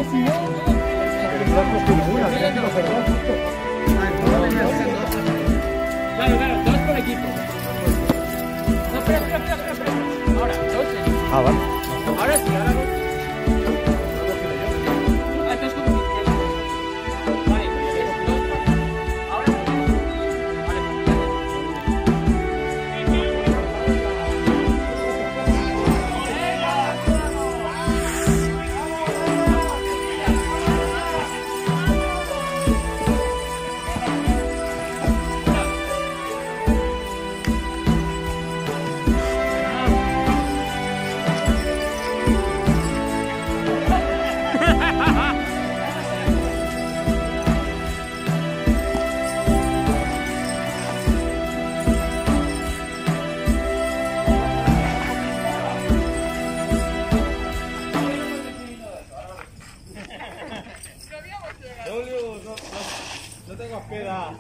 Claro, claro, dos por equipo. No, espera. Ahora, dos. Ah, vale. Ahora sí, ahora dos. Ah, dos como si fuera. Vale, pues dos. Ahora. Vale. No tengo hospeda.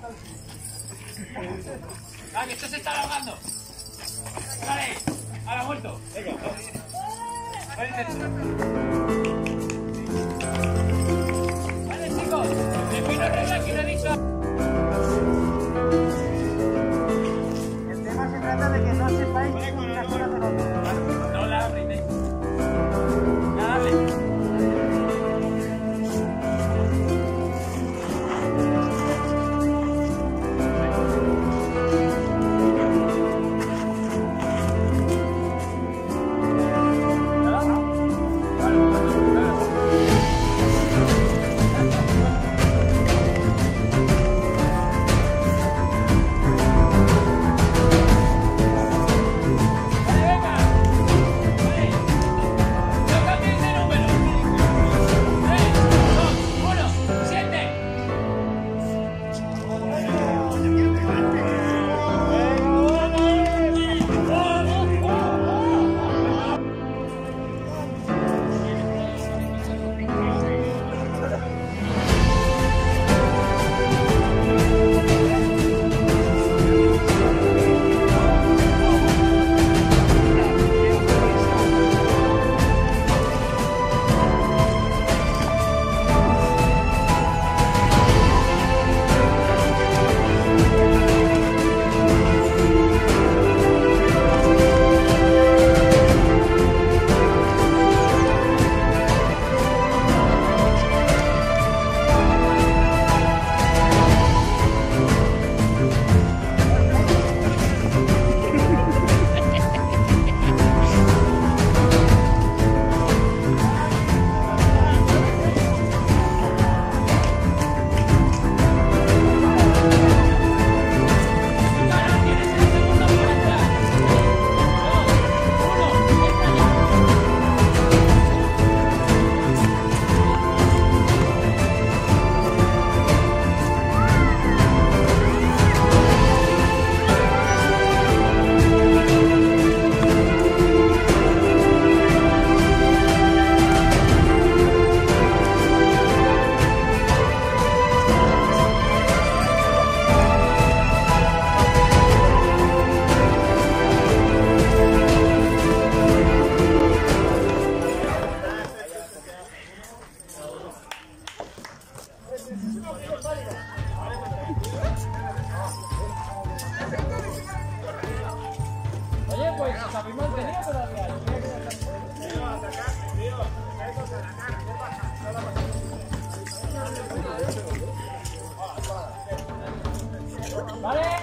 ¡Ah, que esto se está ahogando! ¡Vale! ¡Ahora vuelto! Venga, Vale, chicos, defino regla que no he dicho. El tema se trata de que no sepáis unas cosas de los otros. No la abres. Dale. Oye, pues os habéis mantenido todavía. ¿Vale?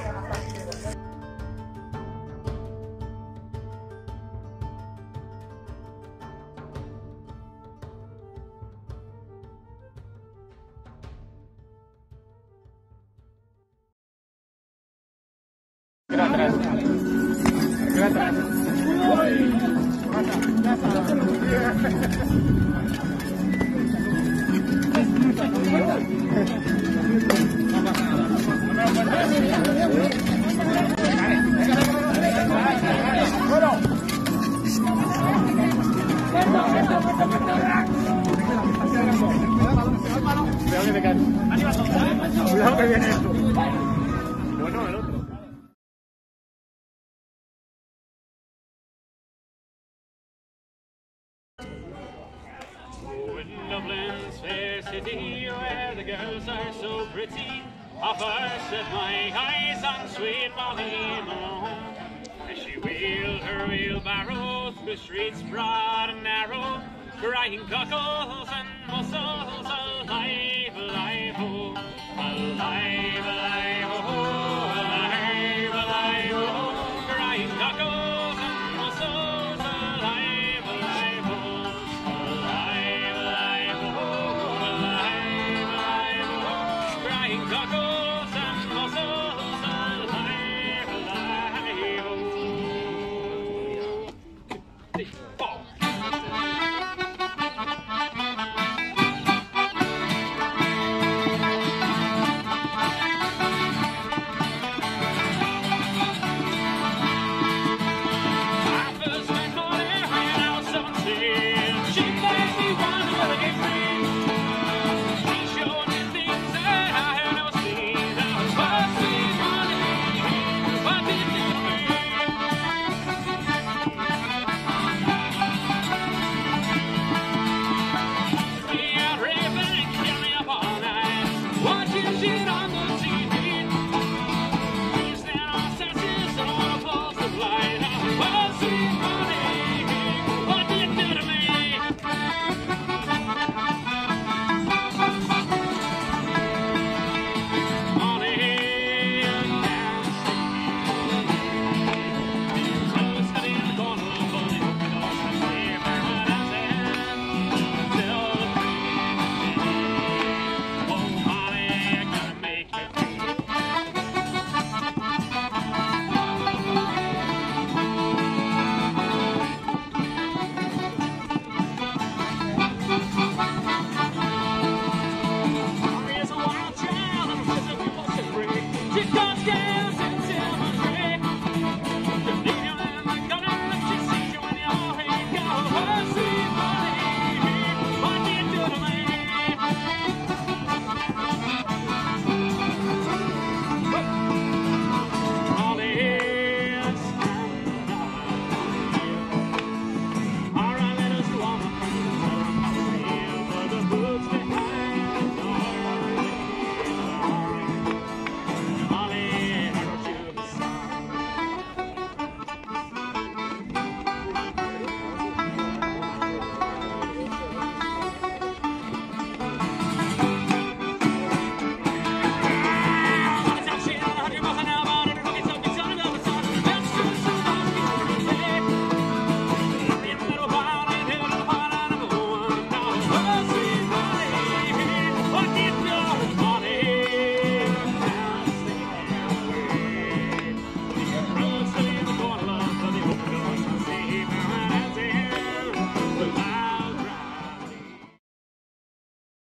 Cuidado que te caes. Cuidado que viene esto. Bueno, el otro. In the Dublin's fair city, where the girls are so pretty, first set my eyes on sweet Molly Malone. As she wheeled her wheelbarrow through streets broad and narrow, crying cockles and mussels